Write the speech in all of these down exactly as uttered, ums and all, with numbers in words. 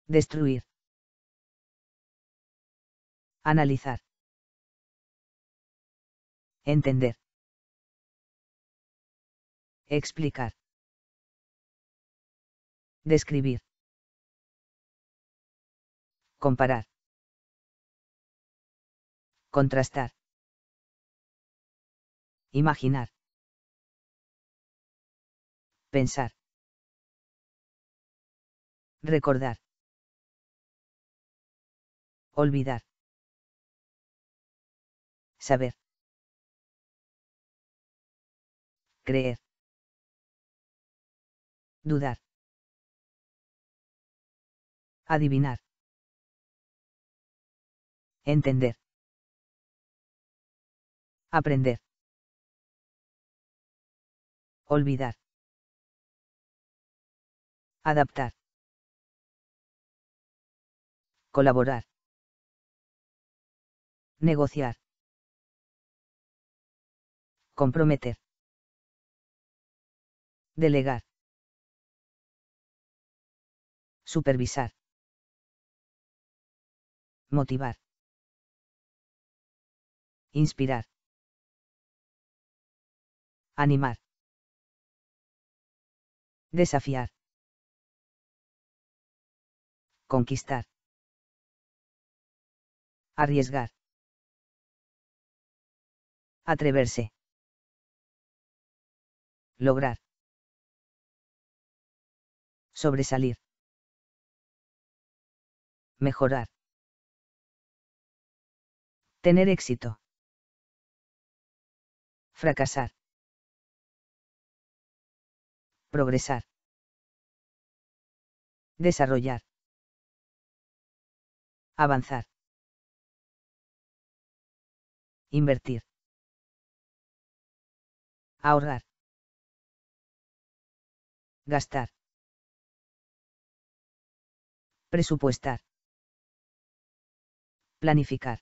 Destruir. Analizar. Entender. Explicar. Describir. Comparar. Contrastar. Imaginar. Pensar. Recordar. Olvidar. Saber. Creer. Dudar. Adivinar. Entender. Aprender. Olvidar. Adaptar. Colaborar. Negociar. Comprometer. Delegar. Supervisar. Motivar. Inspirar. Animar. Desafiar. Conquistar. Arriesgar. Atreverse. Lograr. Sobresalir. Mejorar. Tener éxito. Fracasar. Progresar. Desarrollar. Avanzar. Invertir. Ahorrar. Gastar. Presupuestar. Planificar.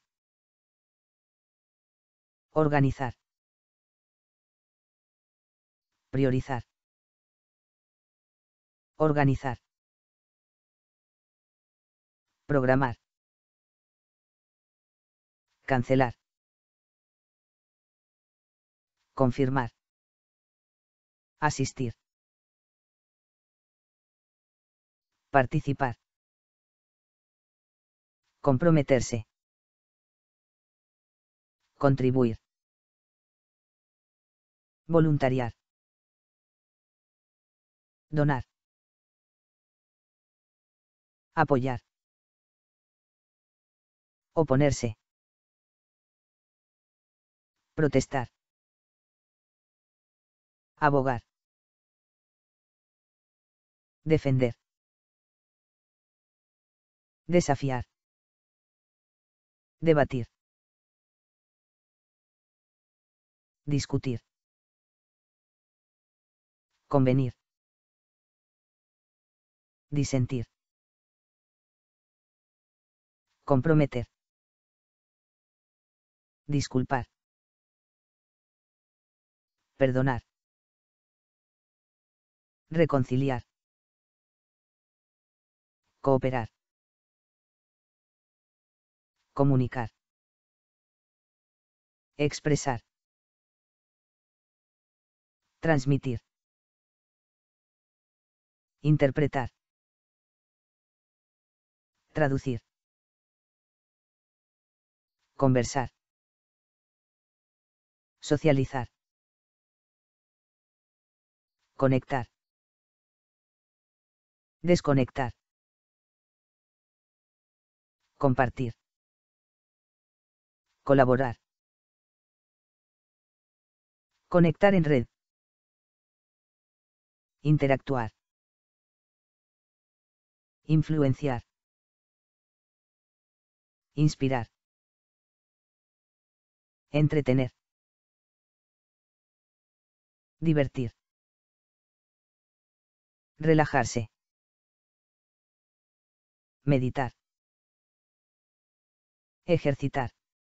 Organizar. Priorizar. Organizar. Programar. Cancelar. Confirmar. Asistir. Participar. Comprometerse. Contribuir. Voluntariar. Donar. Apoyar. Oponerse. Protestar. Abogar. Defender. Desafiar. Debatir. Discutir. Convenir. Disentir. Comprometer. Disculpar. Perdonar. Reconciliar. Cooperar. Comunicar. Expresar. Transmitir. Interpretar. Traducir. Conversar. Socializar. Conectar. Desconectar. Compartir. Colaborar. Conectar en red. Interactuar. Influenciar. Inspirar. Entretener. Divertir. Relajarse. Meditar. Ejercitar.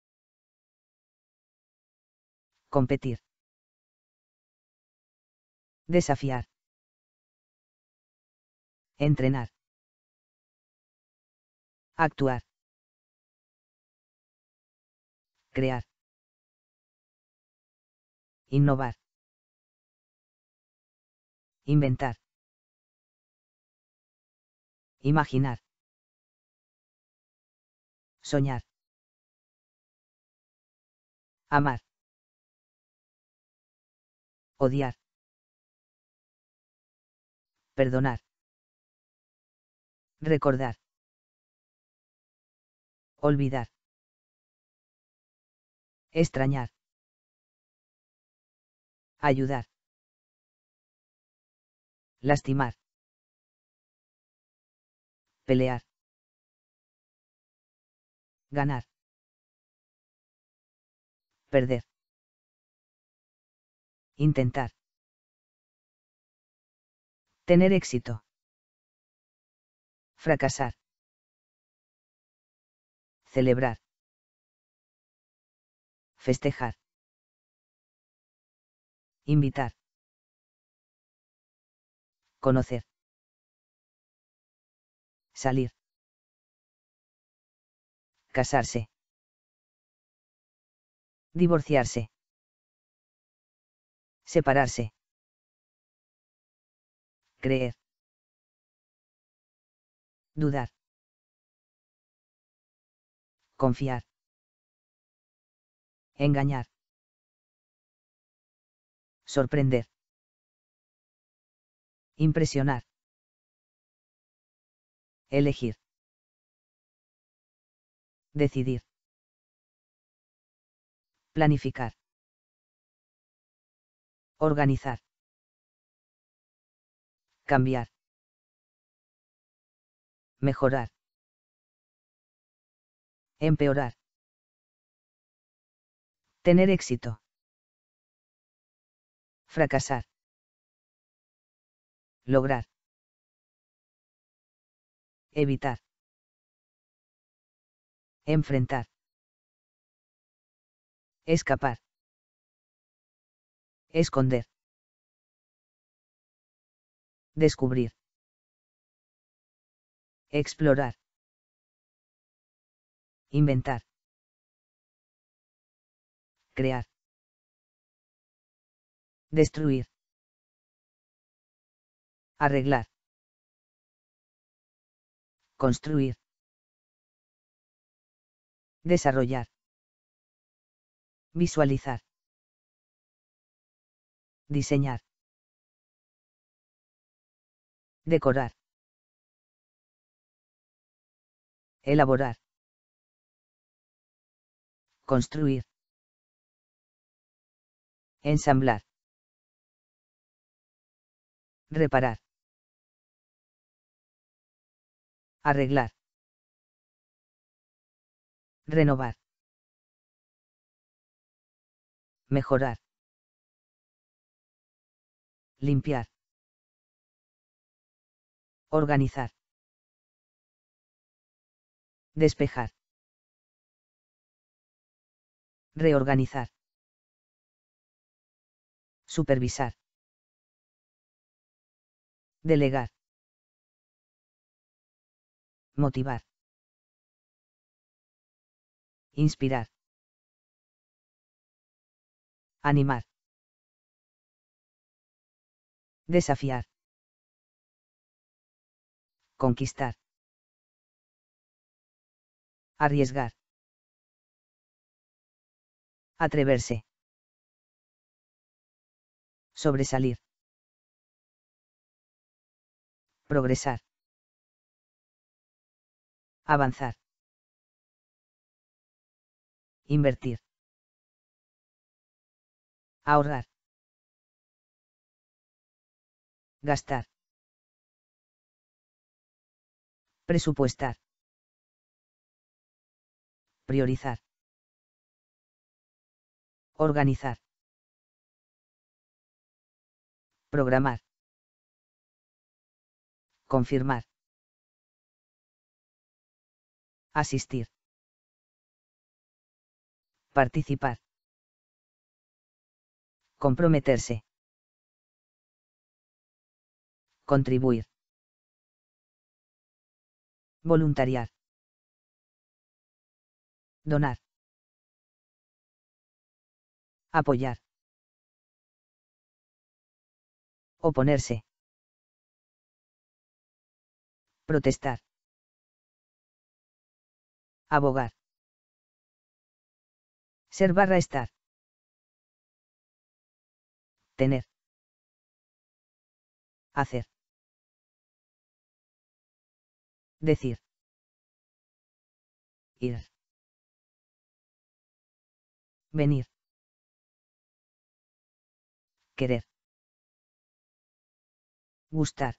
Competir. Desafiar. Entrenar. Actuar. Crear. Innovar. Inventar. Imaginar. Soñar. Amar. Odiar. Perdonar. Recordar. Olvidar. Extrañar. Ayudar. Lastimar. Pelear. Ganar. Perder. Intentar. Tener éxito. Fracasar. Celebrar. Festejar. Invitar. Conocer. Salir. Casarse. Divorciarse. Separarse. Creer. Dudar. Confiar. Engañar. Sorprender. Impresionar. Elegir. Decidir. Planificar. Organizar. Cambiar. Mejorar. Empeorar. Tener éxito. Fracasar. Lograr. Evitar. Enfrentar. Escapar. Esconder. Descubrir. Explorar. Inventar. Crear. Destruir. Arreglar. Construir. Desarrollar. Visualizar. Diseñar. Decorar. Elaborar. Construir. Ensamblar. Reparar. Arreglar. Renovar. Mejorar. Limpiar. Organizar. Despejar. Reorganizar. Supervisar. Delegar. Motivar. Inspirar. Animar. Desafiar. Conquistar. Arriesgar. Atreverse. Sobresalir. Progresar. Avanzar. Invertir. Ahorrar. Gastar. Presupuestar. Priorizar. Organizar. Programar. Confirmar. Asistir. Participar. Comprometerse. Contribuir. Voluntariar. Donar. Apoyar. Oponerse. Protestar. Abogar. Ser barra estar. Tener. Hacer. Decir. Ir. Venir. Querer. Gustar.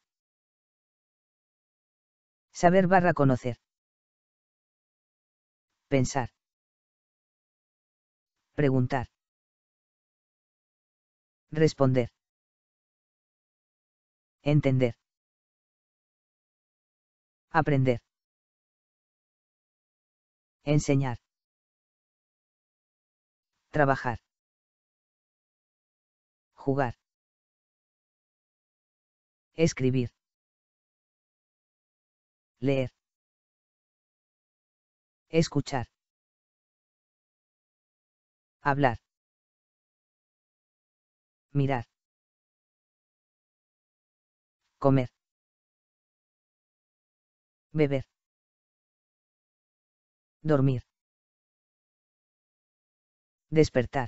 Saber barra conocer. Pensar. Preguntar. Responder. Entender. Aprender. Enseñar. Trabajar. Jugar. Escribir. Leer. Escuchar. Hablar. Mirar. Comer. Beber. Dormir. Despertar.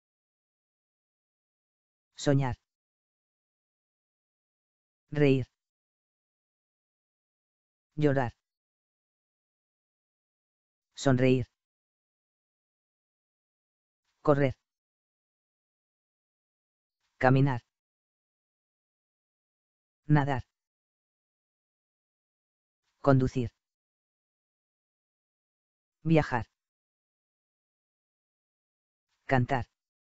Soñar. Reír. Llorar. Sonreír. Correr. Caminar. Nadar. Conducir. Viajar. Cantar.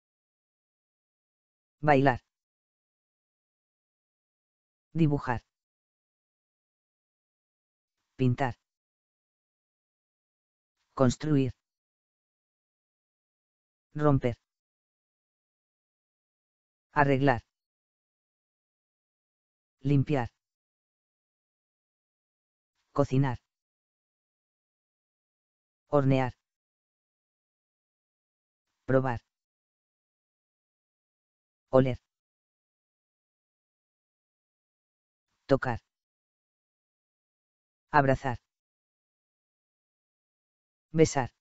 Bailar. Dibujar. Pintar. Construir. Romper. Arreglar. Limpiar. Cocinar. Hornear. Probar. Oler. Tocar. Abrazar. Besar.